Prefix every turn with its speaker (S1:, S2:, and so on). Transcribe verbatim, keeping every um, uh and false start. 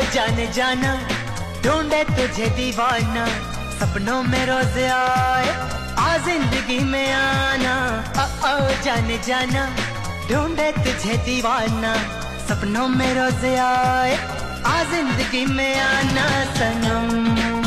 S1: जाने जाना ढूंढे तुझे दीवाना, सपनों में रोज आए आ जिंदगी में आना। ओ ओ जाने जाना ढूंढे तुझे दीवाना, सपनों में रोज आए आ जिंदगी में आना सनम।